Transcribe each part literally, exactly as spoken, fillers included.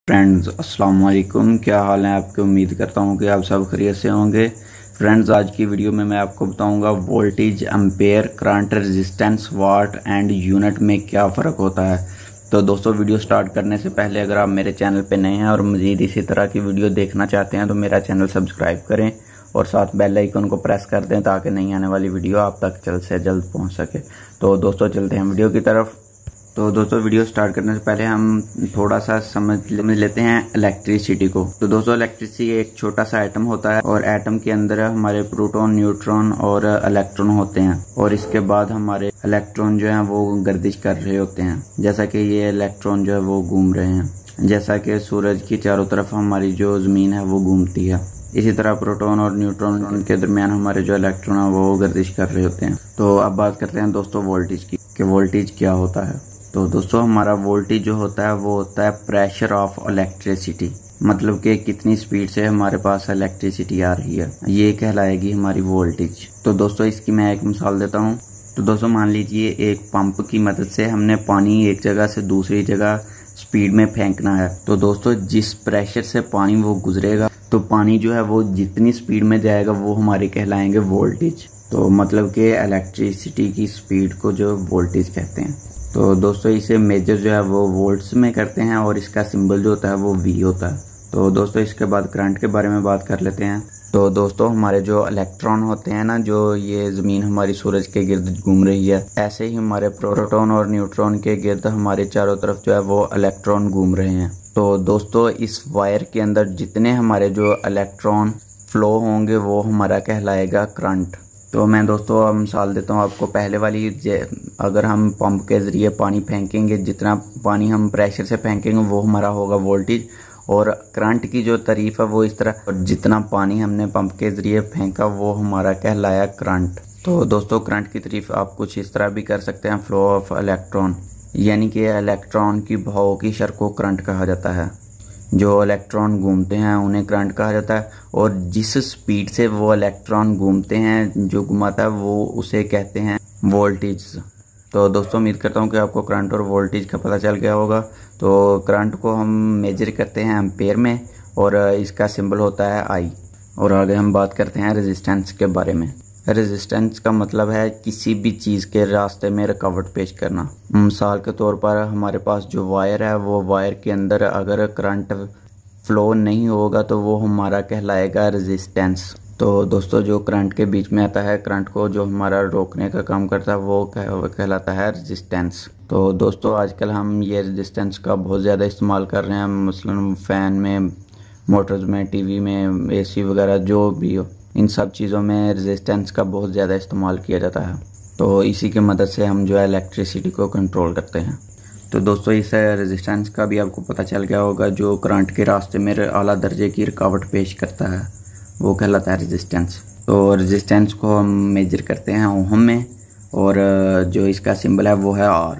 Friends अस्सलाम वालेकुम, क्या हाल है आपके। उम्मीद करता हूँ कि आप सब खैरियत से होंगे। फ्रेंड्स आज की वीडियो में मैं आपको बताऊंगा voltage, ampere, current, resistance, watt and unit में क्या फ़र्क होता है। तो दोस्तों वीडियो स्टार्ट करने से पहले अगर आप मेरे चैनल पे नए हैं और मज़ीद इसी तरह की वीडियो देखना चाहते हैं तो मेरा चैनल सब्सक्राइब करें और साथ बेल आइकन को प्रेस कर दें ताकि नई आने वाली वीडियो आप तक जल्द से जल्द पहुँच सके। तो दोस्तों चलते हैं वीडियो की तरफ। तो दोस्तों वीडियो स्टार्ट करने से पहले हम थोड़ा सा समझ लेते हैं इलेक्ट्रिसिटी को। तो दोस्तों इलेक्ट्रिसिटी एक छोटा सा एटम होता है और एटम के अंदर हमारे प्रोटॉन, न्यूट्रॉन और इलेक्ट्रॉन होते हैं और इसके बाद हमारे इलेक्ट्रॉन जो है वो गर्दिश कर रहे होते हैं। जैसा कि ये इलेक्ट्रॉन जो है वो घूम रहे हैं, जैसा कि सूरज की चारों तरफ हमारी जो जमीन है वो घूमती है। इसी तरह प्रोटॉन और न्यूट्रॉन के दरमियान हमारे जो इलेक्ट्रॉन है वो गर्दिश कर रहे होते हैं। तो अब बात करते हैं दोस्तों वोल्टेज की कि वोल्टेज क्या होता है। तो दोस्तों हमारा वोल्टेज जो होता है वो होता है प्रेशर ऑफ इलेक्ट्रिसिटी, मतलब कि कितनी स्पीड से हमारे पास इलेक्ट्रिसिटी आ रही है, ये कहलाएगी हमारी वोल्टेज। तो दोस्तों इसकी मैं एक मिसाल देता हूँ। तो दोस्तों मान लीजिए एक पंप की मदद से हमने पानी एक जगह से दूसरी जगह स्पीड में फेंकना है। तो दोस्तों जिस प्रेशर से पानी वो गुजरेगा तो पानी जो है वो जितनी स्पीड में जाएगा वो हमारे कहलाएंगे वोल्टेज। तो मतलब कि इलेक्ट्रिसिटी की स्पीड को जो वोल्टेज कहते हैं। तो दोस्तों इसे मेजर जो है वो वोल्ट्स में करते हैं और इसका सिंबल जो होता है वो वी होता है। तो दोस्तों इसके बाद करंट के बारे में बात कर लेते हैं। तो दोस्तों हमारे जो इलेक्ट्रॉन होते हैं ना, जो ये ज़मीन हमारी सूरज के गिर्द घूम रही है, ऐसे ही हमारे प्रोटॉन और न्यूट्रॉन के गिर्द हमारे चारों तरफ जो है वो इलेक्ट्रॉन घूम रहे हैं। तो दोस्तों इस वायर के अंदर जितने हमारे जो इलेक्ट्रॉन फ्लो होंगे वो हमारा कहलाएगा करंट। तो मैं दोस्तों अब मिसाल देता हूँ आपको। पहले वाली, अगर हम पंप के ज़रिए पानी फेंकेंगे, जितना पानी हम प्रेशर से फेंकेंगे वो हमारा होगा वोल्टेज। और करंट की जो तारीफ है वो इस तरह, और जितना पानी हमने पंप के ज़रिए फेंका वो हमारा कहलाया करंट। तो दोस्तों करंट की तारीफ आप कुछ इस तरह भी कर सकते हैं, फ्लो ऑफ इलेक्ट्रॉन, यानी कि इलेक्ट्रॉन की बहाव की शर को करंट कहा जाता है। जो इलेक्ट्रॉन घूमते हैं उन्हें करंट कहा जाता है और जिस स्पीड से वो इलेक्ट्रॉन घूमते हैं, जो घुमाता है, वो उसे कहते हैं वोल्टेज। तो दोस्तों उम्मीद करता हूँ कि आपको करंट और वोल्टेज का पता चल गया होगा। तो करंट को हम मेजर करते हैं एम्पेयर में और इसका सिंबल होता है आई। और आगे हम बात करते हैं रेजिस्टेंस के बारे में। रेजिस्टेंस का मतलब है किसी भी चीज़ के रास्ते में रुकावट पेश करना। मिसाल के तौर पर हमारे पास जो वायर है वो वायर के अंदर अगर करंट फ्लो नहीं होगा तो वो हमारा कहलाएगा रेजिस्टेंस। तो दोस्तों जो करंट के बीच में आता है, करंट को जो हमारा रोकने का काम करता है वो कहलाता है रेजिस्टेंस। तो दोस्तों आजकल हम ये रेजिस्टेंस का बहुत ज़्यादा इस्तेमाल कर रहे हैं, मसलन फ़ैन में, मोटर्स में, टीवी में, एसी वगैरह जो भी हो, इन सब चीज़ों में रेजिस्टेंस का बहुत ज़्यादा इस्तेमाल किया जाता है। तो इसी की मदद से हम जो है इलेक्ट्रिसिटी को कंट्रोल करते हैं। तो दोस्तों इस रेजिस्टेंस का भी आपको पता चल गया होगा। जो करंट के रास्ते में आला दर्जे की रुकावट पेश करता है वो कहलाता है रेजिस्टेंस। तो रेजिस्टेंस को हम मेजर करते हैं ओहम में और जो इसका सिंबल है वो है आर।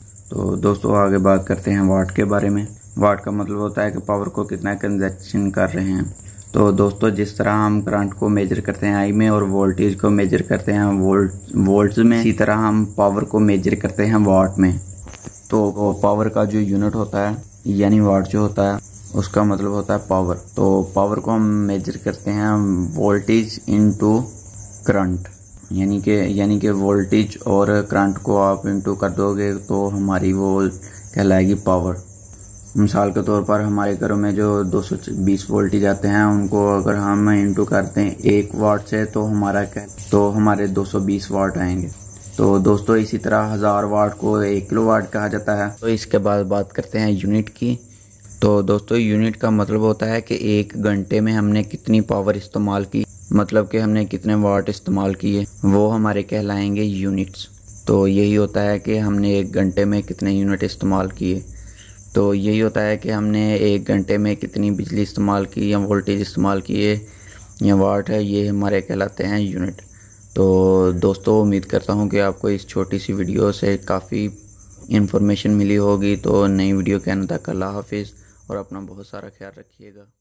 तो दोस्तों आगे बात करते हैं वाट के बारे में। वाट का मतलब होता है कि पावर को कितना कंजप्शन कर रहे हैं। तो दोस्तों जिस तरह हम करंट को मेजर करते हैं आई में और वोल्टेज को मेजर करते हैं वोल्ट वोल्ट्स में, इसी तरह हम पावर को मेजर करते हैं वाट में। तो पावर का जो यूनिट होता है यानी वाट जो होता है उसका मतलब होता है पावर। तो पावर को हम मेजर करते हैं वोल्टेज इनटू करंट, यानी कि यानी कि वोल्टेज और करंट को आप इनटू कर दोगे तो हमारी वो कहलाएगी पावर। मिसाल के तौर पर हमारे घरों में जो दो सौ बीस वोल्टेज आते हैं उनको अगर हम इंटू करते हैं एक वाट से तो हमारा क्या तो हमारे दो सौ बीस वाट आएंगे। तो दोस्तों इसी तरह हज़ार वाट को एक किलो वाट कहा जाता है। तो इसके बाद बात करते हैं यूनिट की। तो दोस्तों यूनिट का मतलब होता है कि एक घंटे में हमने कितनी पावर इस्तेमाल की, मतलब कि हमने कितने वाट इस्तेमाल किए, वो हमारे कहलाएंगे यूनिट्स। तो यही होता है कि हमने एक घंटे में कितने यूनिट इस्तेमाल किए। तो यही होता है कि हमने एक घंटे में कितनी बिजली इस्तेमाल की या वोल्टेज इस्तेमाल किए या वाट है, ये हमारे कहलाते हैं यूनिट। तो दोस्तों उम्मीद करता हूँ कि आपको इस छोटी सी वीडियो से काफ़ी इन्फॉर्मेशन मिली होगी। तो नई वीडियो के आने तक अल्लाह हाफिज़ और अपना बहुत सारा ख्याल रखिएगा।